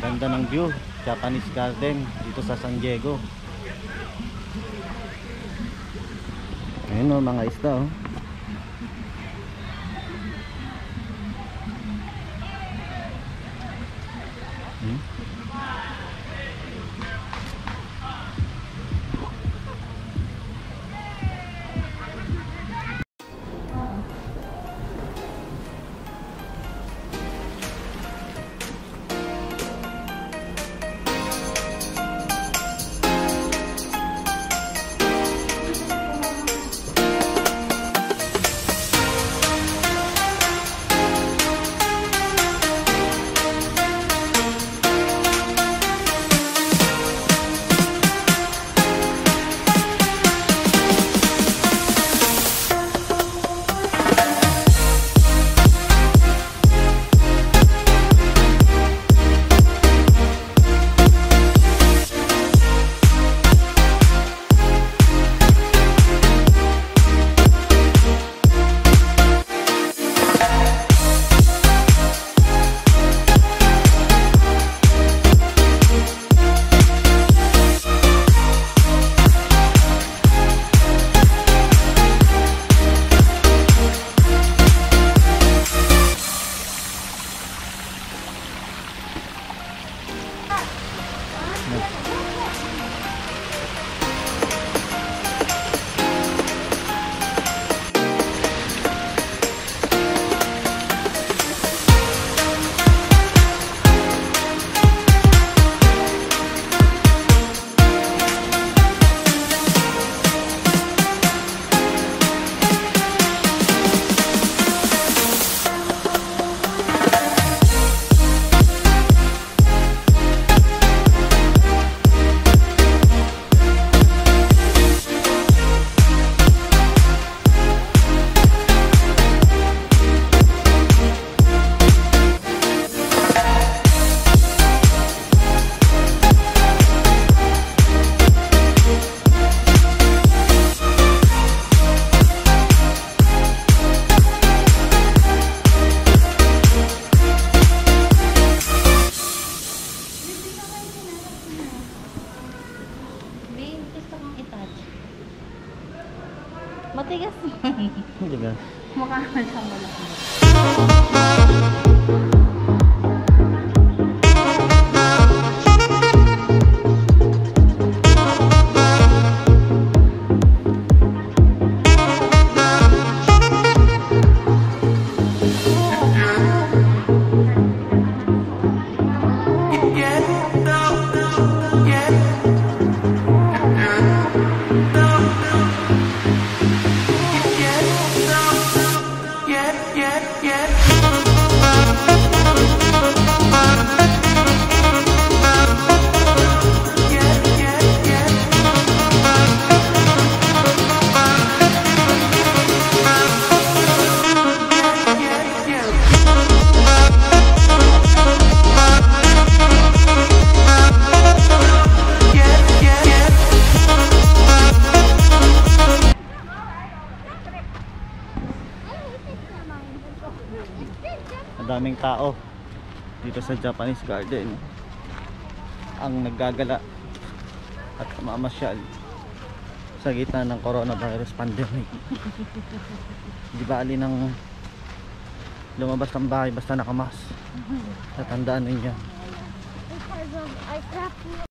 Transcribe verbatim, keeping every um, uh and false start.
Ganda ng view, Japanese Garden dito sa San Diego. Ayun o, mga isda o. Hmm? Matigas. Matigas. Mukha ka siyang malaki. Madaming tao dito sa Japanese Garden ang naggagala at mamamasyal sa gitna ng coronavirus pandemic. Di ba alin ang lumabas ng bahay basta nakamas? Tatandaan ninyo.